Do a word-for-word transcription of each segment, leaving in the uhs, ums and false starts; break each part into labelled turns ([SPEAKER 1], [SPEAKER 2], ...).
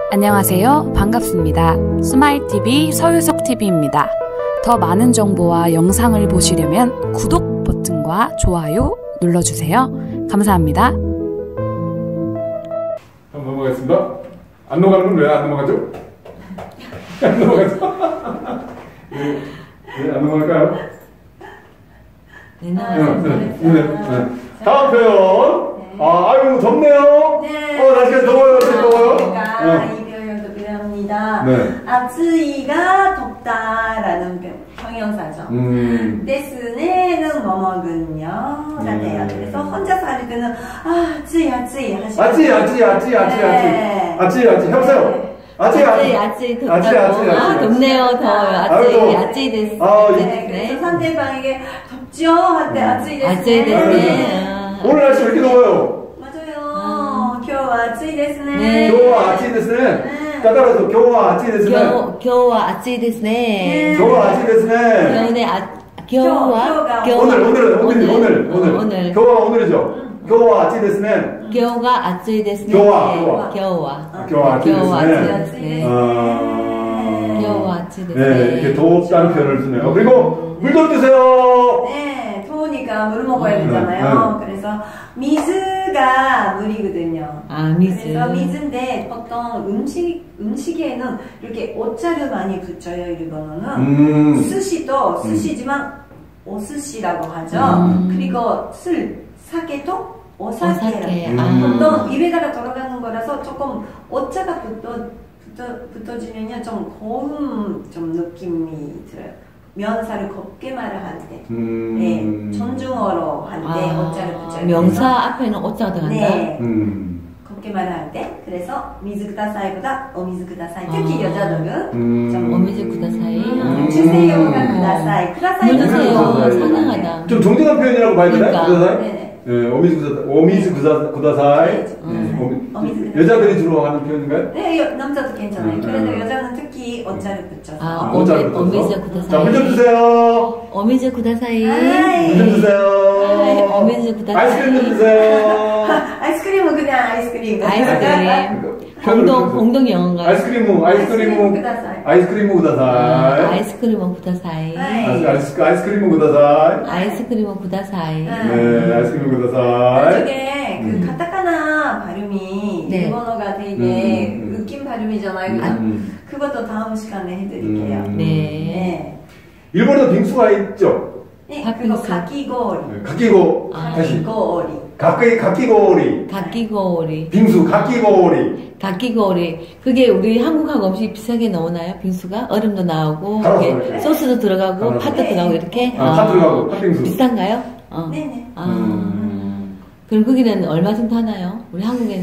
[SPEAKER 1] 안녕하세요. 반갑습니다. 스마일티비 서유석티비입니다. 더 많은 정보와 영상을 보시려면 구독 버튼과 좋아요 눌러주세요. 감사합니다.
[SPEAKER 2] 한번 넘어가겠습니다. 안 넘어가는 건 왜 안 넘어가죠? 안 넘어가죠? 왜, 왜 안 넘어갈까요?
[SPEAKER 3] 네, 나와서
[SPEAKER 2] 네, 네, 네. 다음 표현. 아, 아유, 덥네요.
[SPEAKER 4] 네.
[SPEAKER 2] 어, 날씨가 더워요. 되게 더워요.
[SPEAKER 4] 그러니까
[SPEAKER 2] 어.
[SPEAKER 4] 이 표현도 필요합니다.
[SPEAKER 2] 네.
[SPEAKER 4] 아츠이가 덥다라는 형용사죠.
[SPEAKER 2] 음.
[SPEAKER 4] 데스네는 뭐뭐군요. 라돼요.
[SPEAKER 2] 음.
[SPEAKER 4] 그래서 혼자서 할 때는 아, 아츠이 아츠이 하시고.
[SPEAKER 2] 아찌, 아찌, 아찌, 아찌,
[SPEAKER 4] 네.
[SPEAKER 2] 아찌. 아찌, 아찌. 해보세요. 아찌,
[SPEAKER 3] 아찌,
[SPEAKER 2] 아찌.
[SPEAKER 3] 아찌, 덥다고.
[SPEAKER 2] 아찌, 아찌,
[SPEAKER 3] 아,
[SPEAKER 2] 아찌.
[SPEAKER 3] 덥네요, 더워요.
[SPEAKER 2] 아이고.
[SPEAKER 3] 아찌, 아찌 데스.
[SPEAKER 2] 아,
[SPEAKER 3] 아찌
[SPEAKER 4] 네. 그래서
[SPEAKER 3] 데스네.
[SPEAKER 4] 상대방에게 덥죠? 할 때 아츠이 데스네.
[SPEAKER 3] 아찌 데스네. 아.
[SPEAKER 2] 오늘 날씨 왜 이렇게 더워요?
[SPEAKER 4] 맞아요.今日は 아츠이 데스네.
[SPEAKER 3] 네.
[SPEAKER 2] 겨우와 아찌 데스네.
[SPEAKER 4] 네.
[SPEAKER 2] 따라서 겨우와 아찌 데스네.
[SPEAKER 3] 겨우, 겨우와 아찌 데스네.
[SPEAKER 2] 겨우와 아찌 데스네.
[SPEAKER 3] 겨우네, 아, 겨우와,
[SPEAKER 4] 겨우가
[SPEAKER 2] 오늘, 오늘, 오늘, 오늘, 오늘.
[SPEAKER 3] 어, 오늘.
[SPEAKER 2] 겨우와 오늘이죠. 겨우와 아찌 데스네.
[SPEAKER 3] 겨우가 아찌 데스네.
[SPEAKER 2] 겨우와, 겨우와.
[SPEAKER 3] 겨우와.
[SPEAKER 2] 겨우와 아찌
[SPEAKER 3] 겨우와
[SPEAKER 2] 데스네.
[SPEAKER 3] 아찌 데스네.
[SPEAKER 2] 아.
[SPEAKER 3] 겨우와 아찌 데스네.
[SPEAKER 2] 네, 이렇게 덥다는 표현을 쓰네요. 그리고 물 좀 드세요.
[SPEAKER 4] 네, 더우니까 물 먹어야 되잖아요.
[SPEAKER 2] 네, 네.
[SPEAKER 4] 그래서 미즈가 물이거든요.
[SPEAKER 3] 아, 미즈.
[SPEAKER 4] 그래서 미즈인데 보통 음식 음식에는 이렇게 오자를 많이 붙여요. 일본어는
[SPEAKER 2] 음.
[SPEAKER 4] 스시도 스시지만 오스시라고 하죠.
[SPEAKER 3] 음.
[SPEAKER 4] 그리고 술, 사케도 오사케라고.
[SPEAKER 3] 오사케.
[SPEAKER 2] 음.
[SPEAKER 3] 아.
[SPEAKER 4] 보통 입에다가 들어가는 거라서 조금 오자가 붙어 붙어 붙어지면요 좀 고운 좀 느낌이 들어요. 면사를 곱게 말을 할 때,
[SPEAKER 2] 음.
[SPEAKER 4] 네, 존중어로 할 때
[SPEAKER 3] 아,
[SPEAKER 4] 오자를 붙여요.
[SPEAKER 3] 명사 앞에는 오자가 들어간다?
[SPEAKER 4] 네,
[SPEAKER 2] 음.
[SPEAKER 4] 곱게 말을 할 때, 그래서 미즈 쿠다사이보다 오미즈 쿠다사이. 특히
[SPEAKER 3] 아.
[SPEAKER 4] 여자들은
[SPEAKER 2] 음.
[SPEAKER 4] 좀
[SPEAKER 3] 오미즈 쿠다사이.
[SPEAKER 4] 음,
[SPEAKER 3] 아.
[SPEAKER 4] 주세요가 쿠다사이. 쿠다사이.
[SPEAKER 3] 물 주세요.
[SPEAKER 2] 쿠다사이.
[SPEAKER 3] 상냥하다.
[SPEAKER 2] 좀 정직한 표현이라고 봐야 되나요?
[SPEAKER 3] 그러니까.
[SPEAKER 2] 구다사이?
[SPEAKER 4] 네네.
[SPEAKER 2] 네, 오미즈 구다, 오미즈 구다, 구다사이.
[SPEAKER 4] 네,
[SPEAKER 2] 네, 오미-
[SPEAKER 4] 오미즈 구다사이.
[SPEAKER 2] 여자들이 주로 하는 표현인가요?
[SPEAKER 4] 네, 여- 남자도 괜찮아요.
[SPEAKER 2] 음,
[SPEAKER 4] 그래도
[SPEAKER 2] 음.
[SPEAKER 4] 여자는 특히 오자를 붙여서.
[SPEAKER 3] 아,
[SPEAKER 2] 모자를
[SPEAKER 3] 오미-
[SPEAKER 2] 붙여서.
[SPEAKER 3] 오미즈 구다사이.
[SPEAKER 2] 자, 물 좀 주세요.
[SPEAKER 3] 오미즈 구다사이.
[SPEAKER 4] 아이.
[SPEAKER 2] 물 좀 주세요.
[SPEAKER 3] 아이, 오미즈 구다사이.
[SPEAKER 2] 아이스크림 좀 주세요.
[SPEAKER 4] 아이스크림은 그냥 아이스크림.
[SPEAKER 3] 아이스크림. 공동, 공동 영어인가요?
[SPEAKER 2] 아이스크림은, 아이스크림은,
[SPEAKER 4] 아이스크림 구다사이.
[SPEAKER 2] 아이스크림은
[SPEAKER 3] 아,
[SPEAKER 2] 구다사이.
[SPEAKER 3] 아이스크림은 구다사이.
[SPEAKER 4] 아이.
[SPEAKER 2] 아이스- 아이스- 아이스크림은 구다사이.
[SPEAKER 3] 아이스크림은 구다사이.
[SPEAKER 4] 아.
[SPEAKER 2] 네, 아이스크림은 구다사이.
[SPEAKER 4] 나중에 그
[SPEAKER 2] 음.
[SPEAKER 4] 가타카나 발음이
[SPEAKER 3] 네.
[SPEAKER 4] 일본어가 되게
[SPEAKER 2] 음, 음, 음.
[SPEAKER 4] 웃긴 발음이잖아요. 그죠?
[SPEAKER 2] 음.
[SPEAKER 4] 그것도 다음 시간에 해드릴게요.
[SPEAKER 2] 음.
[SPEAKER 3] 네.
[SPEAKER 4] 네.
[SPEAKER 2] 일본에도 빙수가 있죠?
[SPEAKER 4] 네,
[SPEAKER 3] 팥빙수.
[SPEAKER 4] 그리고 가키고리.
[SPEAKER 2] 네, 각기고,
[SPEAKER 3] 아.
[SPEAKER 2] 다시.
[SPEAKER 4] 가키고리.
[SPEAKER 2] 각기, 각기고리.
[SPEAKER 3] 각기고오리.
[SPEAKER 2] 빙수, 각기고리.
[SPEAKER 3] 각기고오리. 그게 우리 한국하고 없이 비슷하게 나오나요? 빙수가? 얼음도 나오고,
[SPEAKER 2] 갈아서
[SPEAKER 3] 이게
[SPEAKER 2] 이렇게.
[SPEAKER 3] 소스도 들어가고,
[SPEAKER 2] 갈아서.
[SPEAKER 3] 팥도 들어가고, 이렇게?
[SPEAKER 2] 아, 팥 들어가고, 팥빙수.
[SPEAKER 3] 비슷한가요? 어.
[SPEAKER 4] 네네.
[SPEAKER 3] 아.
[SPEAKER 2] 음.
[SPEAKER 3] 그럼 거기는 얼마 정도 하나요? 우리 한국에는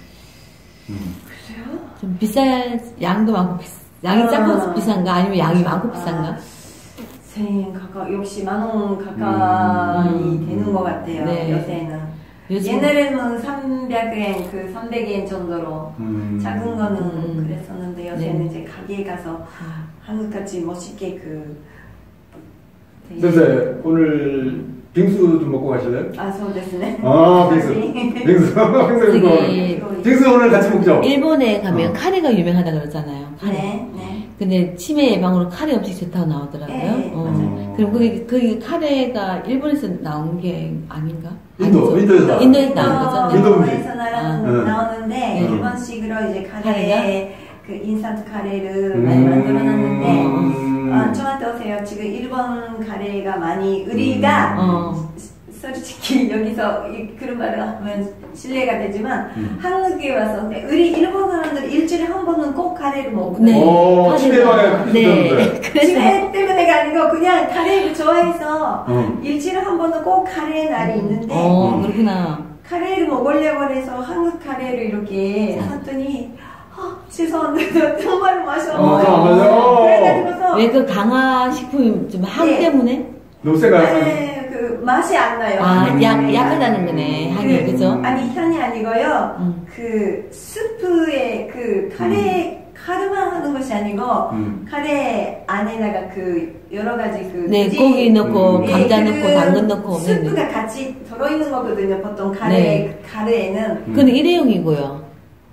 [SPEAKER 4] 그래요?
[SPEAKER 3] 좀 비쌀, 양도 많고, 비싸, 양이
[SPEAKER 4] 아.
[SPEAKER 3] 작고 비싼가? 아니면 양이 많고 비싼가?
[SPEAKER 4] 아, 생 가까 역시 만원 가까이
[SPEAKER 3] 음.
[SPEAKER 4] 되는 것 같아요.
[SPEAKER 3] 네.
[SPEAKER 4] 요새는.
[SPEAKER 3] 요즘-
[SPEAKER 4] 옛날에는 삼백 엔, 그 삼백 엔 정도로
[SPEAKER 2] 음.
[SPEAKER 4] 작은 거는
[SPEAKER 3] 음.
[SPEAKER 4] 그랬었는데 요새는
[SPEAKER 3] 네.
[SPEAKER 4] 이제 가게에 가서 한국같이 멋있게 그 되게-
[SPEAKER 2] 선생 오늘 빙수 좀 먹고 가실래요?
[SPEAKER 4] 아,そうですね.
[SPEAKER 2] 아, 빙수.
[SPEAKER 4] 네.
[SPEAKER 2] 빙수. 빙수.
[SPEAKER 3] 저기-
[SPEAKER 2] 빙수. 빙수 오늘 같이 먹죠?
[SPEAKER 3] 일본에 가면
[SPEAKER 2] 어.
[SPEAKER 3] 카레가 유명하다 그러잖아요. 카레.
[SPEAKER 4] 네, 네.
[SPEAKER 3] 근데 치매 예방으로 카레 음식 좋다고 나오더라고요.
[SPEAKER 4] 네,
[SPEAKER 3] 어.
[SPEAKER 2] 맞아요.
[SPEAKER 3] 그럼 거기, 거기 카레가 일본에서 나온 게 아닌가?
[SPEAKER 2] 인도,
[SPEAKER 3] 아니죠?
[SPEAKER 2] 인도에서.
[SPEAKER 3] 인도에서 나온 거죠?
[SPEAKER 2] 인도 음식.
[SPEAKER 4] 인도에서 나라-
[SPEAKER 3] 아.
[SPEAKER 2] 네.
[SPEAKER 4] 나오는데
[SPEAKER 3] 네.
[SPEAKER 4] 일본식으로 이제 카레
[SPEAKER 3] 카레가?
[SPEAKER 4] 그 인스턴트 카레를 많이 만들어놨는데
[SPEAKER 2] 음.
[SPEAKER 4] 아, 저한테 오세요. 지금 일본 카레가 많이 우리가
[SPEAKER 3] 어.
[SPEAKER 4] 솔직히 여기서 이, 그런 말을 하면 실례가 되지만
[SPEAKER 2] 음.
[SPEAKER 4] 한국에 와서 근데 우리 일본 사람들 일주일에 한 번은 꼭 카레를 먹거든요.
[SPEAKER 3] 네.
[SPEAKER 2] 오,
[SPEAKER 3] 카레가-
[SPEAKER 2] 치매 예방에 그렇게
[SPEAKER 3] 네.
[SPEAKER 2] 좋다는데.
[SPEAKER 3] 그래서
[SPEAKER 4] 집에 때문에가 아니고 그냥 카레를 좋아해서
[SPEAKER 2] 어.
[SPEAKER 4] 일주일에 한 번은 꼭 카레 날이 있는데
[SPEAKER 3] 어, 그렇구나.
[SPEAKER 4] 카레를 먹으려고 해서 한국 카레를 이렇게 샀더니 아, 죄송한데 정말 맛이
[SPEAKER 2] 어,
[SPEAKER 4] 없어요.
[SPEAKER 2] 좀 안 맞아요.
[SPEAKER 4] 그래가지고서
[SPEAKER 3] 왜 그 강화 식품이 좀 향
[SPEAKER 4] 네.
[SPEAKER 3] 때문에?
[SPEAKER 2] 너무 세가요?
[SPEAKER 4] 네, 그 맛이 안 나요.
[SPEAKER 3] 아,
[SPEAKER 4] 음.
[SPEAKER 3] 약, 약하다는 거네. 향이,
[SPEAKER 4] 그,
[SPEAKER 3] 그죠?
[SPEAKER 4] 아니 향이 아니고요.
[SPEAKER 3] 음.
[SPEAKER 4] 그 스프에 그 카레 카르만 하는 것이 아니고
[SPEAKER 2] 음.
[SPEAKER 4] 카레 안에다가 그 여러 가지 그
[SPEAKER 3] 네,
[SPEAKER 4] 돼지-
[SPEAKER 3] 고기 넣고,
[SPEAKER 2] 음.
[SPEAKER 3] 감자
[SPEAKER 4] 네,
[SPEAKER 3] 넣고,
[SPEAKER 4] 그
[SPEAKER 3] 당근 넣고.
[SPEAKER 4] 스프가
[SPEAKER 3] 네.
[SPEAKER 4] 같이 들어있는 거거든요. 보통 카레
[SPEAKER 3] 네.
[SPEAKER 4] 카레에는
[SPEAKER 2] 음.
[SPEAKER 3] 그건 일회용이고요.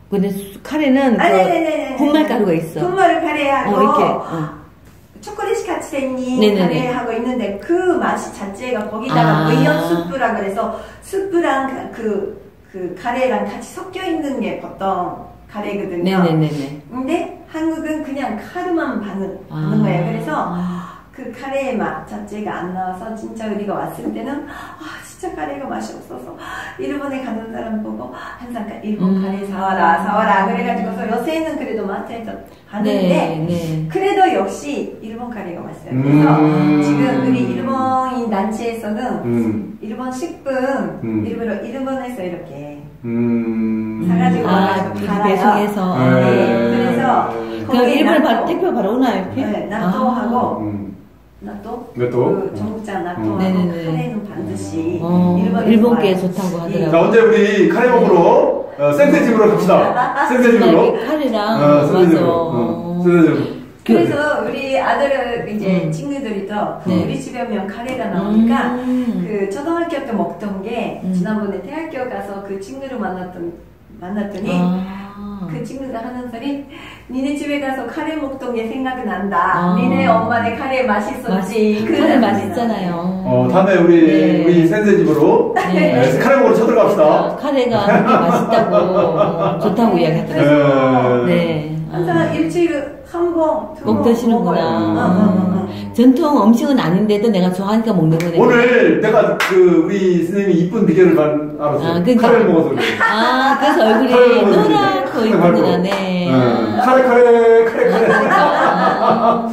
[SPEAKER 3] 근데 수- 카레는
[SPEAKER 4] 아,
[SPEAKER 3] 그
[SPEAKER 4] 네네네네.
[SPEAKER 3] 분말 가루가 있어.
[SPEAKER 4] 분말 카레하고
[SPEAKER 3] 어, 이렇게. 어.
[SPEAKER 4] 초콜릿 같이 생긴
[SPEAKER 3] 네네네.
[SPEAKER 4] 카레하고 있는데 그 맛이 자체가 거기다가
[SPEAKER 3] 아.
[SPEAKER 4] 무연 수프라 그래서 수프랑 그, 그 카레랑 같이 섞여 있는 게 보통 카레거든요.
[SPEAKER 3] 네네네네.
[SPEAKER 4] 근데 한국은 그냥 카르만 바는,
[SPEAKER 3] 아.
[SPEAKER 4] 바는 거예요. 그래서 그 카레의 맛 자체가 안 나와서 진짜 우리가 왔을 때는 아 진짜 카레가 맛이 없어서 일본에 가는 사람 보고 항상 일본
[SPEAKER 3] 음.
[SPEAKER 4] 카레 사와라 사와라 그래가지고서 요새는 그래도 마트에서 하는데
[SPEAKER 3] 네, 네.
[SPEAKER 4] 그래도 역시 일본 카레가 맛있어요. 그래서
[SPEAKER 2] 음.
[SPEAKER 4] 지금 우리 일본인 단체에서는
[SPEAKER 2] 음.
[SPEAKER 4] 일본 식품
[SPEAKER 2] 음.
[SPEAKER 4] 일부러 일본에서 이렇게
[SPEAKER 2] 음.
[SPEAKER 4] 사가지고
[SPEAKER 3] 아,
[SPEAKER 4] 와가지고
[SPEAKER 3] 미리
[SPEAKER 4] 팔아요.
[SPEAKER 3] 배송해서.
[SPEAKER 2] 네.
[SPEAKER 4] 네, 그래서
[SPEAKER 3] 그럼
[SPEAKER 4] 거기에
[SPEAKER 3] 일본에 바로,
[SPEAKER 4] 나또-
[SPEAKER 3] 택배 바로 오나요, 이렇게?
[SPEAKER 4] 네, 나또하고
[SPEAKER 2] 음.
[SPEAKER 4] 나또
[SPEAKER 2] 나또?
[SPEAKER 4] 그 전국장 나또하고
[SPEAKER 3] 네네네.
[SPEAKER 4] 카레는 반드시
[SPEAKER 3] 어,
[SPEAKER 4] 일본에서
[SPEAKER 3] 일본께
[SPEAKER 4] 와요.
[SPEAKER 3] 좋다고
[SPEAKER 2] 자,
[SPEAKER 3] 하더라고요.
[SPEAKER 2] 언제 우리 카레 먹으러 어, 센세집으로 갑시다. 센세집으로.
[SPEAKER 3] 이렇게 카레랑,
[SPEAKER 2] 어,
[SPEAKER 3] 맞아.
[SPEAKER 2] 센세집으로. 어, 센세집으로.
[SPEAKER 4] 그래서 우리 아들 이제
[SPEAKER 3] 음.
[SPEAKER 4] 친구들이 또
[SPEAKER 3] 네.
[SPEAKER 4] 우리 집에 오면 카레가 나오니까
[SPEAKER 3] 음.
[SPEAKER 4] 그 초등학교 때 먹던 게
[SPEAKER 3] 음.
[SPEAKER 4] 지난번에 대학교 가서 그 친구를 만났던 만났더니
[SPEAKER 3] 아.
[SPEAKER 4] 그 친구가 하는 소리 니네 집에 가서 카레 먹던 게 생각난다.
[SPEAKER 3] 아.
[SPEAKER 4] 니네 엄마네 카레 맛있었지.
[SPEAKER 3] 맛- 카레 맛있잖아요.
[SPEAKER 2] 어, 다음에 우리,
[SPEAKER 3] 네.
[SPEAKER 2] 우리 센세집으로
[SPEAKER 3] 네.
[SPEAKER 2] 네, 카레 먹으러 쳐들어갑시다.
[SPEAKER 3] 카레가 그렇게 맛있다고, 어, 좋다고 이야기하더라고요.
[SPEAKER 2] 네.
[SPEAKER 3] 네.
[SPEAKER 4] 항상 일주일에 한 번, 두
[SPEAKER 3] 꼭
[SPEAKER 4] 번
[SPEAKER 3] 드시는구나.
[SPEAKER 4] 먹어요. 응, 응, 응.
[SPEAKER 3] 전통 음식은 아닌데도 내가 좋아하니까 먹는 거네.
[SPEAKER 2] 오늘 내가 그 우리 선생님이 이쁜 비결을 반- 알았어.
[SPEAKER 3] 아, 그러니까.
[SPEAKER 2] 카레를 먹어서 그래.
[SPEAKER 3] 아, 그래서
[SPEAKER 2] 카레를
[SPEAKER 3] 얼굴이
[SPEAKER 2] 먹어서
[SPEAKER 3] 노랗고
[SPEAKER 2] 그래.
[SPEAKER 3] 이쁘구나, 네.
[SPEAKER 2] 네. 카레, 카레, 카레, 카레.
[SPEAKER 3] 아,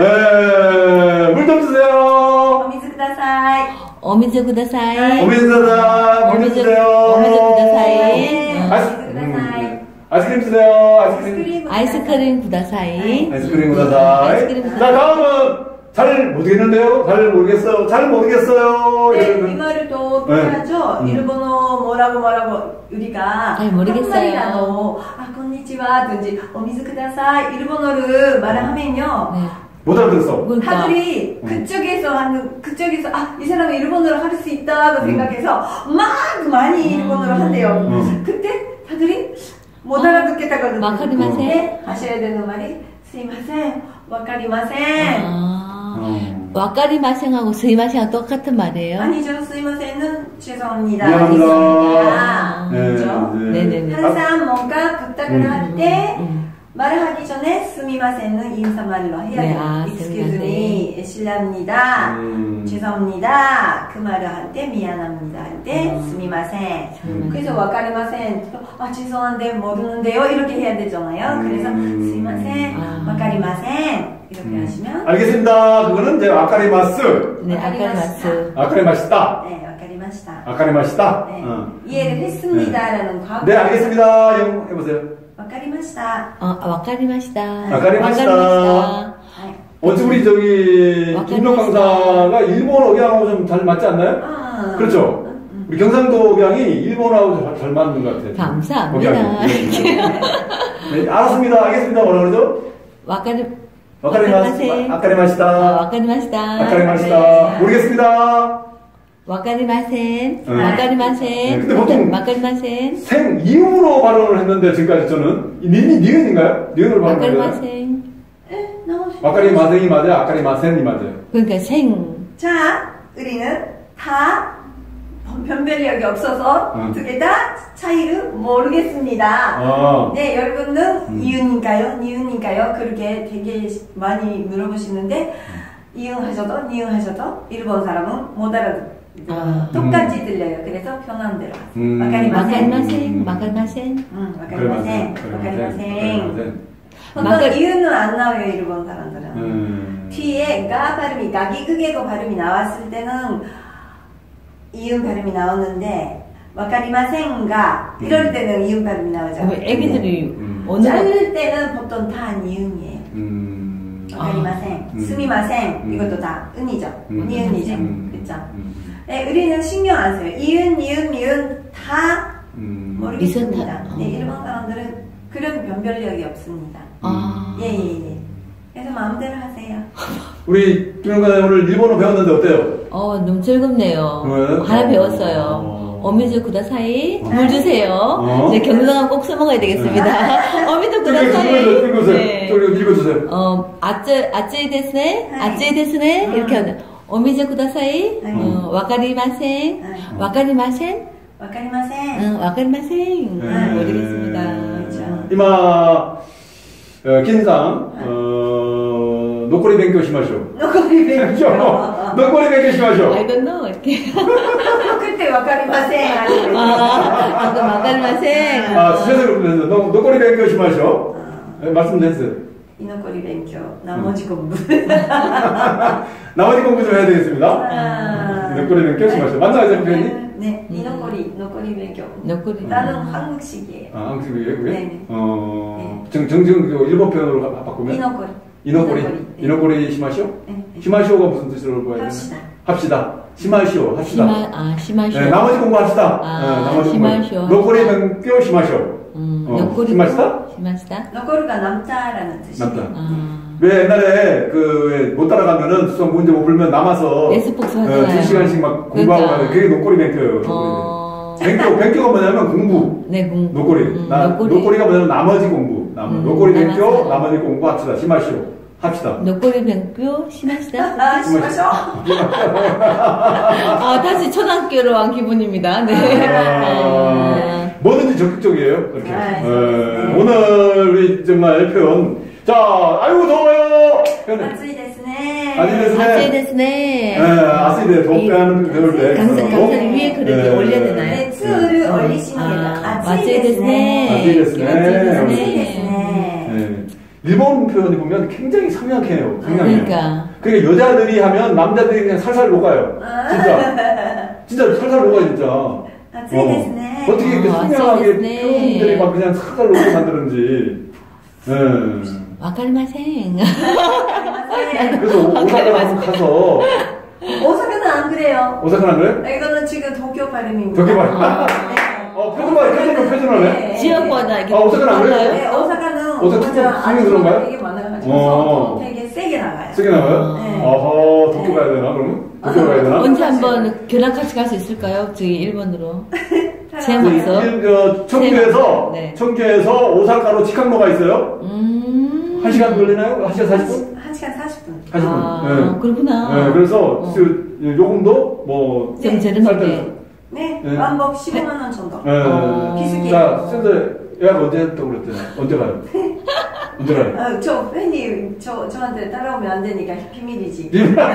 [SPEAKER 2] 네, 물 좀 주세요.
[SPEAKER 4] 어미즈 쿠다사이.
[SPEAKER 3] 어미즈 구다사이.
[SPEAKER 2] 오민사다, 물 좀 주세요.
[SPEAKER 3] 어미즈 구다사이.
[SPEAKER 4] 네,
[SPEAKER 3] 어.
[SPEAKER 2] 아이스,
[SPEAKER 4] 어미즈 쿠다사이.
[SPEAKER 2] 음. 아이스크림 주세요. 아이스크림.
[SPEAKER 4] 아이스크림.
[SPEAKER 3] 아이스크림 구다사이.
[SPEAKER 2] 아이스크림 구다사이.
[SPEAKER 3] 아이스크림
[SPEAKER 2] 자,
[SPEAKER 3] 구다사이.
[SPEAKER 2] 다음은 잘 모르겠는데요. 잘 모르겠어요. 잘 모르겠어요.
[SPEAKER 4] 네,
[SPEAKER 2] 이러면.
[SPEAKER 4] 이 말을 또
[SPEAKER 2] 네.
[SPEAKER 4] 필요하죠.
[SPEAKER 2] 음.
[SPEAKER 4] 일본어 뭐라고 뭐라고 우리가
[SPEAKER 3] 잘 모르겠어요.
[SPEAKER 4] 한국말이라도 아 건니치와든지 어미즈 쿠다사이 일본어를 말하면요.
[SPEAKER 3] 네.
[SPEAKER 2] 못 알아들었어.
[SPEAKER 3] 그러니까.
[SPEAKER 4] 하들이
[SPEAKER 2] 음.
[SPEAKER 4] 그쪽에서 하는 그쪽에서 아 이 사람은 일본어를 할 수 있다고
[SPEAKER 2] 음.
[SPEAKER 4] 생각해서 막 많이 일본어를
[SPEAKER 3] 음.
[SPEAKER 4] 한대요.
[SPEAKER 2] 음.
[SPEAKER 4] 그때 다들이 못
[SPEAKER 3] 어,
[SPEAKER 4] 알아듣겠다거든요.
[SPEAKER 3] 와카리마센?
[SPEAKER 4] 네, 하셔야 되는 말이 스이마센, 와카리마센.
[SPEAKER 3] 아.
[SPEAKER 2] 음.
[SPEAKER 3] 와까리마생하고 스이마생하고 똑같은 말이에요?
[SPEAKER 4] 아니죠. 스이마센은 죄송합니다.
[SPEAKER 2] 미안합니다.
[SPEAKER 4] 알겠습니다.
[SPEAKER 2] 네,
[SPEAKER 4] 그렇죠?
[SPEAKER 2] 네.
[SPEAKER 3] 네네네.
[SPEAKER 4] 항상 뭔가 부탁을
[SPEAKER 2] 음.
[SPEAKER 4] 할 때
[SPEAKER 3] 음.
[SPEAKER 4] 말을 하기 전에 스미마센은 인사말로 해야
[SPEAKER 3] 네,
[SPEAKER 4] 돼요.
[SPEAKER 3] 아,
[SPEAKER 4] Excuse
[SPEAKER 3] 스미마센.
[SPEAKER 4] me, 실례합니다.
[SPEAKER 2] 음.
[SPEAKER 4] 죄송합니다. 그 말을 할 때 미안합니다. 할 때
[SPEAKER 3] 음.
[SPEAKER 4] 스미마센.
[SPEAKER 3] 음.
[SPEAKER 4] 그래서 와카리마센. 아 죄송한데 모르는데요. 이렇게 해야 되잖아요. 그래서
[SPEAKER 2] 음.
[SPEAKER 4] 스미마센,
[SPEAKER 3] 아.
[SPEAKER 4] 와카리마센 이렇게
[SPEAKER 2] 음.
[SPEAKER 4] 하시면
[SPEAKER 2] 알겠습니다. 그거는 이제 아카리마스.
[SPEAKER 3] 네, 아까리마스.
[SPEAKER 2] 아카리 맛있다.
[SPEAKER 4] 네, 와카리마시다.
[SPEAKER 2] 아카리 맛있다.
[SPEAKER 4] 네,
[SPEAKER 2] 어.
[SPEAKER 4] 이해를 했습니다라는 과거.
[SPEAKER 2] 네, 알겠습니다. 영 해보세요.
[SPEAKER 4] 와카리마시다.
[SPEAKER 3] 어, 와까리마시다.
[SPEAKER 2] 와카리마시다.
[SPEAKER 3] 와까리마시다.
[SPEAKER 2] 어찌 우리 저기
[SPEAKER 3] 와카리마시다.
[SPEAKER 2] 김록 강사가 일본 억양하고 좀 잘 맞지 않나요?
[SPEAKER 4] 아.
[SPEAKER 2] 그렇죠. 우리 경상도 억양이 일본하고 잘, 잘 맞는 것 같아요.
[SPEAKER 3] 감사합니다.
[SPEAKER 2] 억양이. 네, 네. 네, 알았습니다. 알겠습니다. 뭐라 그러죠?
[SPEAKER 3] 와까리,
[SPEAKER 2] 아카리마스, 아카리마시다.
[SPEAKER 3] 아, 와까리마시다.
[SPEAKER 2] 아카리마시다. 모르겠습니다.
[SPEAKER 3] 와까리마센.
[SPEAKER 2] 네.
[SPEAKER 3] 와까리마센.
[SPEAKER 2] 네, 근데 보통-
[SPEAKER 3] 와까리마센.
[SPEAKER 2] 생 이음으로 발음을 했는데 지금까지 저는 니니 니은인가요? 니은으로 발음을 해요.
[SPEAKER 3] 와까리마센.
[SPEAKER 4] 네, 너무 좋
[SPEAKER 2] 아카리 마생이 맞아요. 아카리 마센이 맞아요.
[SPEAKER 3] 그러니까 생.
[SPEAKER 4] 자, 우리는 다 변별력이 없어서
[SPEAKER 2] 음.
[SPEAKER 4] 두 개 다 차이를 모르겠습니다.
[SPEAKER 2] 아.
[SPEAKER 4] 네, 여러분은
[SPEAKER 2] 음.
[SPEAKER 4] 이응인가요? 니은인가요? 그렇게 되게 많이 물어보시는데
[SPEAKER 2] 음.
[SPEAKER 4] 이응 하셔도 니응 하셔도 일본 사람은 못 알아듣.
[SPEAKER 3] 아.
[SPEAKER 4] 똑같이 들려요. 그래서 편한 대로 하세요.
[SPEAKER 2] 음.
[SPEAKER 4] 와카리마센.
[SPEAKER 3] 와까리마센. 와까리마센.
[SPEAKER 4] 응,
[SPEAKER 2] 아카리
[SPEAKER 4] 와카리마센.
[SPEAKER 2] 마센.
[SPEAKER 4] 와카리마센. 보통
[SPEAKER 3] 마카-
[SPEAKER 4] 이응은 안 나와요, 일본 사람들은.
[SPEAKER 2] 음.
[SPEAKER 4] 뒤에 가 발음이 가기 크게고 발음이 나왔을 때는 이음 발음이 나오는데 와카리마센가 이럴 때는 이음 발음이 나오죠.
[SPEAKER 3] 어, 애기들이
[SPEAKER 2] 음.
[SPEAKER 3] 어느
[SPEAKER 4] 자를 때는 보통 다 니은이에요.
[SPEAKER 2] 음.
[SPEAKER 4] 와카리마센,
[SPEAKER 2] 음.
[SPEAKER 4] 스미마센
[SPEAKER 2] 음.
[SPEAKER 4] 이것도 다 은이죠.
[SPEAKER 2] 음.
[SPEAKER 4] 니은이죠.
[SPEAKER 2] 음.
[SPEAKER 4] 그쵸?
[SPEAKER 2] 음.
[SPEAKER 4] 네, 우리는 신경 안 써요. 이은, 니은, 미은 다
[SPEAKER 2] 음.
[SPEAKER 4] 모르겠습니다.
[SPEAKER 3] 미선 다-
[SPEAKER 4] 네,
[SPEAKER 3] 어.
[SPEAKER 4] 일본 사람들은 그런 변별력이 없습니다.
[SPEAKER 3] 아.
[SPEAKER 4] 예, 예, 예. 그래서 마음대로 하세요.
[SPEAKER 2] 우리 김영관 오늘 일본어 배웠는데 어때요?
[SPEAKER 3] 어, 너무 즐겁네요.
[SPEAKER 2] 왜?
[SPEAKER 3] 하나
[SPEAKER 2] 어.
[SPEAKER 3] 배웠어요. 어미즈 구다사이
[SPEAKER 2] 어.
[SPEAKER 3] 물 주세요.
[SPEAKER 2] 어.
[SPEAKER 3] 이제 경상은 꼭 써먹어야 되겠습니다. 어미즈 구다사이.
[SPEAKER 2] 읽어주세요.
[SPEAKER 3] 네.
[SPEAKER 2] 저기 읽어주세요.
[SPEAKER 3] 어, 아쯔, 아쯔이 데스네? 아쯔이 데스네? 이렇게 하는. 어미즈 구다사이. 어, 와카리마생. 와카리마생.
[SPEAKER 4] 와카리마센.
[SPEAKER 3] 응, 와카리마생.
[SPEAKER 2] 네.
[SPEAKER 3] 모르겠습니다.
[SPEAKER 2] 이마, 어, 긴상, 어, 노꼬리 뱅교 시마쇼.
[SPEAKER 4] 노꼬리 뱅교.
[SPEAKER 2] 노꼬리 뱅교 시마쇼.
[SPEAKER 3] I don't know. 이렇게.
[SPEAKER 4] 그때 와카리마센. 아니면.
[SPEAKER 3] 아, 그 와카리마생.
[SPEAKER 2] 아, 주제를 부르면서, 노, 노꼬리 뱅교 시마쇼. 네, 말씀됐어요.
[SPEAKER 4] 이노꼬리 뱅교. 나머지 공부.
[SPEAKER 2] 나머지 공부 좀 해야 되겠습니다.
[SPEAKER 4] 아.
[SPEAKER 2] 노꼬리 뱅교 시마쇼. 맞나요, 선생님?
[SPEAKER 4] 네, 이노꼬리, 노꼬리 뱅교.
[SPEAKER 3] 노꼬리.
[SPEAKER 4] 나는 한국식이에요.
[SPEAKER 2] 아, 한국식이에요, 그게?
[SPEAKER 4] 네네.
[SPEAKER 2] 어,
[SPEAKER 4] 네.
[SPEAKER 2] 정, 정정, 그 일본 표현으로 바- 바꾸면?
[SPEAKER 4] 이노꼬리.
[SPEAKER 2] 이노꼬리.
[SPEAKER 4] 네.
[SPEAKER 2] 이노꼬리 시마쇼?
[SPEAKER 4] 네. 네.
[SPEAKER 2] 시마쇼가 무슨 뜻으로 보여야 되나?
[SPEAKER 4] 합시다.
[SPEAKER 2] 합시다. 시마쇼, 합시다.
[SPEAKER 3] 시마, 아, 시마쇼.
[SPEAKER 2] 네, 나머지 공부합시다.
[SPEAKER 3] 아,
[SPEAKER 2] 네, 나머지
[SPEAKER 3] 시마쇼.
[SPEAKER 2] 공부. 노꼬리 뱅교 시마쇼.
[SPEAKER 3] 음,
[SPEAKER 2] 어,
[SPEAKER 3] 노꼬리.
[SPEAKER 2] 시마시다?
[SPEAKER 3] 시마시다?
[SPEAKER 4] 노꼬리가 남자라는 뜻이에요.
[SPEAKER 2] 남자.
[SPEAKER 3] 아.
[SPEAKER 2] 왜 옛날에 그 못 따라가면은 수성 문제 못 풀면 남아서
[SPEAKER 3] 레스폭스
[SPEAKER 2] 어,
[SPEAKER 3] 하잖아요.
[SPEAKER 2] 두 시간씩 막 공부하고
[SPEAKER 3] 그러니까.
[SPEAKER 2] 하는 그게 노꼬리 뱅교예요.
[SPEAKER 3] 어.
[SPEAKER 2] 뱅교, 뱅교가 뭐냐면 공부.
[SPEAKER 3] 네, 공.
[SPEAKER 2] 노꼬리.
[SPEAKER 3] 음,
[SPEAKER 2] 나,
[SPEAKER 3] 노꼬리.
[SPEAKER 2] 노꼬리가 뭐냐면 나머지 공부. 남,
[SPEAKER 3] 음,
[SPEAKER 2] 노꼬리 뱅교,
[SPEAKER 3] 남아서.
[SPEAKER 2] 나머지 공부 합시다. 시마쇼. 합시다.
[SPEAKER 3] 노꼬리 뱅표 시마시다?
[SPEAKER 4] 아, 시마쇼.
[SPEAKER 3] 아, 다시 초등학교로 간 기분입니다. 네.
[SPEAKER 2] 아, 뭐든지 적극적이에요. 이렇게.
[SPEAKER 4] 아,
[SPEAKER 2] 어,
[SPEAKER 4] 네.
[SPEAKER 2] 오늘 우리 정말 표현. 자, 아이고 더워요. 표현.
[SPEAKER 4] 아츠이 데스네.
[SPEAKER 2] 아츠이 데스네.
[SPEAKER 3] 아쯔이 데스네.
[SPEAKER 2] 네, 아시네. 덥다는 배울 때.
[SPEAKER 3] 강사,
[SPEAKER 2] 어,
[SPEAKER 3] 강사 위에 그렇게
[SPEAKER 2] 네.
[SPEAKER 3] 올려야 되나요?
[SPEAKER 4] 네, 츠를
[SPEAKER 3] 아,
[SPEAKER 4] 올리십니다.
[SPEAKER 3] 아쯔이
[SPEAKER 4] 아츠이
[SPEAKER 3] 데스네.
[SPEAKER 2] 아츠이 데스네.
[SPEAKER 4] 아츠이
[SPEAKER 3] 데스네.
[SPEAKER 4] 데스네.
[SPEAKER 2] 네. 일본 표현이 보면 굉장히 상냥해요. 상냥해요.
[SPEAKER 3] 그러니까.
[SPEAKER 2] 그러니까 여자들이 하면 남자들이 그냥 살살 녹아요. 진짜. 진짜 살살 녹아요, 진짜.
[SPEAKER 4] 아츠이
[SPEAKER 2] 어.
[SPEAKER 4] 데스네.
[SPEAKER 2] 어떻게 이렇게
[SPEAKER 3] 어,
[SPEAKER 2] 상냥하게
[SPEAKER 3] 아츠이 데스네.
[SPEAKER 2] 표현들이 막 그냥 살살 녹게 만드는지. 네.
[SPEAKER 3] 와카리마생.
[SPEAKER 2] 그래서 오사카 가서
[SPEAKER 4] 오사카는 안 그래요.
[SPEAKER 2] 오사카는 안 그래?
[SPEAKER 4] 이거는 지금 도쿄 발음입니다.
[SPEAKER 2] 도쿄 발음.
[SPEAKER 3] 아.
[SPEAKER 2] 어, 표준말, 표준말, 표준말네.
[SPEAKER 4] 네.
[SPEAKER 3] 지역마다 이렇게
[SPEAKER 2] 아, 오사카는 안 그래요?
[SPEAKER 3] 달라요?
[SPEAKER 4] 네, 오사카는
[SPEAKER 2] 오사카
[SPEAKER 4] 진짜
[SPEAKER 2] 특성 상이 그런가요?
[SPEAKER 4] 되게 많아가지고
[SPEAKER 2] 어.
[SPEAKER 4] 되게 세게 나가요.
[SPEAKER 2] 세게 나가요?
[SPEAKER 4] 네.
[SPEAKER 2] 어허, 도쿄 가야 되나, 그러면? 도쿄 가야 되나?
[SPEAKER 3] 언제 한번 교랑 같이 갈 수 있을까요? 저기 일본으로. 제
[SPEAKER 2] 그,
[SPEAKER 3] 맞죠?
[SPEAKER 2] 일, 저, 청주에서,
[SPEAKER 3] 네.
[SPEAKER 2] 청주에서 오사카로 직항로가 있어요?
[SPEAKER 3] 음.
[SPEAKER 2] 한 시간 걸리나요? 한 시간 사십 분?
[SPEAKER 4] 한 시간 사십 분.
[SPEAKER 2] 사십 분.
[SPEAKER 3] 아,
[SPEAKER 2] 네.
[SPEAKER 3] 그렇구나.
[SPEAKER 2] 네, 그래서,
[SPEAKER 3] 어.
[SPEAKER 2] 그, 요금도, 뭐,
[SPEAKER 3] 좀
[SPEAKER 4] 네.
[SPEAKER 3] 저렴하게.
[SPEAKER 4] 네,
[SPEAKER 2] 네.
[SPEAKER 4] 왕복 십오만 원 정도.
[SPEAKER 2] 네.
[SPEAKER 3] 어.
[SPEAKER 4] 비수기.
[SPEAKER 2] 자, 쌤들, 예약 언제 했다고 그랬더니, 언제 가요? 언제 가요?
[SPEAKER 4] 아, 저 팬이 저 저한테 따라오면 안 되니까 비밀이지.
[SPEAKER 2] 비밀.
[SPEAKER 4] 그래,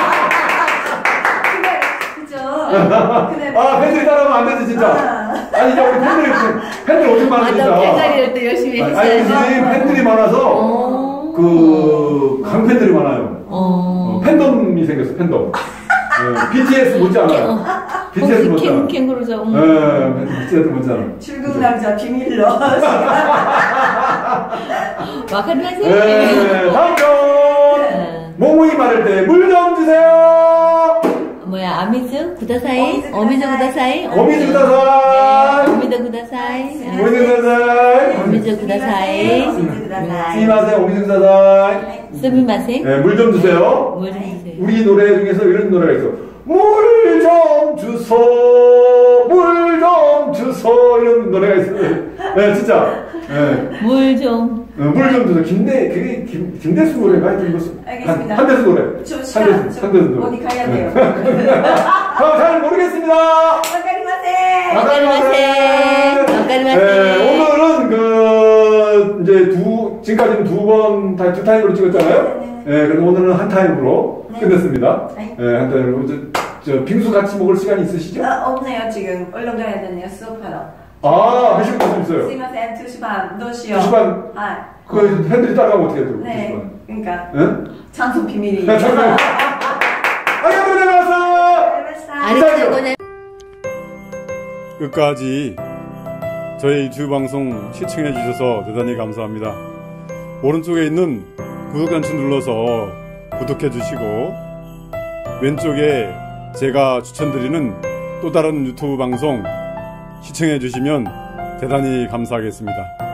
[SPEAKER 4] 그죠? 근데
[SPEAKER 2] 아, 팬들이 따라오면 안 되지, 진짜.
[SPEAKER 4] 아.
[SPEAKER 2] 아니, 이제 우리 팬들이, 팬들 엄청 많아,
[SPEAKER 3] 아,
[SPEAKER 2] 진짜.
[SPEAKER 3] 나 팬자리를 또 열심히
[SPEAKER 2] 아니,
[SPEAKER 3] 했어요.
[SPEAKER 2] 아니, 팬들이 많아서,
[SPEAKER 3] 어.
[SPEAKER 2] 그, 강팬들이 많아요.
[SPEAKER 3] 어.
[SPEAKER 2] 어, 팬덤이 생겼어, 팬덤. 네, 비티에스 못지않아요. 비티에스
[SPEAKER 3] 캥,
[SPEAKER 2] 못지않아.
[SPEAKER 3] 캥거루죠. 음.
[SPEAKER 2] 네, 비티에스 못지않아.
[SPEAKER 4] 출국 남자 비밀로.
[SPEAKER 3] 와카리마생.
[SPEAKER 2] 네, 다음 편!
[SPEAKER 3] 네.
[SPEAKER 2] 모모이 말할 때 물 좀 주세요!
[SPEAKER 3] 뭐야, 아미즈 구다사이?
[SPEAKER 4] 어미즈
[SPEAKER 3] 어미즈
[SPEAKER 4] 구다사이.
[SPEAKER 3] 구다사이?
[SPEAKER 2] 어미즈 구다사이.
[SPEAKER 3] 네, 어미즈 구다사이.
[SPEAKER 2] 어미즈 구다사이.
[SPEAKER 3] 어미즈 구다사이.
[SPEAKER 4] 어미즈 구다사이.
[SPEAKER 2] 스미마세, 어미즈 구다사이.
[SPEAKER 3] 스미마생.
[SPEAKER 2] 네, 물 좀 주세요.
[SPEAKER 3] 뭘 해주세요?
[SPEAKER 2] 우리 노래 중에서 이런 노래가 있어. 물 좀 주소, 물 좀 주소, 이런 노래가 있어요. 네, 진짜. 네.
[SPEAKER 3] 물 좀.
[SPEAKER 2] 어, 물 좀 주소. 김대, 그게 김, 김대수 노래가 하여튼 이거.
[SPEAKER 4] 알겠습니다.
[SPEAKER 2] 한, 한대수 노래.
[SPEAKER 4] 저
[SPEAKER 2] 한대수,
[SPEAKER 4] 시간
[SPEAKER 2] 한대수
[SPEAKER 4] 좀
[SPEAKER 2] 노래.
[SPEAKER 4] 어디 가야 돼요.
[SPEAKER 2] 아, 잘 모르겠습니다.
[SPEAKER 4] 와카리마세.
[SPEAKER 3] 와카리마생. 와카리마생.
[SPEAKER 2] 네, 오늘은 그, 이제 두, 지금까지는 두 번, 다, 두 타임으로 찍었잖아요.
[SPEAKER 4] 네,
[SPEAKER 2] 네, 그래서 오늘은 한 타임으로
[SPEAKER 4] 네.
[SPEAKER 2] 끝냈습니다.
[SPEAKER 4] 네.
[SPEAKER 2] 네, 한 타임으로. 저, 저, 빙수 같이 먹을 시간이 있으시죠?
[SPEAKER 4] 아, 없네요 지금. 얼른 가야 되네요 수업하러.
[SPEAKER 2] 아, 몇 시부터 있어요?
[SPEAKER 4] 스미마센 두 시 반, 두 시요.
[SPEAKER 2] 두 시 반.
[SPEAKER 4] 아,
[SPEAKER 2] 그 팬들이 따라가면 어떻게 해요? 두 시
[SPEAKER 4] 네.
[SPEAKER 2] 반.
[SPEAKER 4] 그러니까
[SPEAKER 2] 응?
[SPEAKER 4] 장소 비밀이.
[SPEAKER 2] 네, 잠깐만요. 아리가또 고자이마스!
[SPEAKER 3] 아리가또 고자이마스.
[SPEAKER 2] 끝까지 저희 유튜브 방송 시청해 주셔서 대단히 감사합니다. 오른쪽에 있는 구독 단추 눌러서 구독해 주시고 왼쪽에 제가 추천드리는 또 다른 유튜브 방송 시청해 주시면 대단히 감사하겠습니다.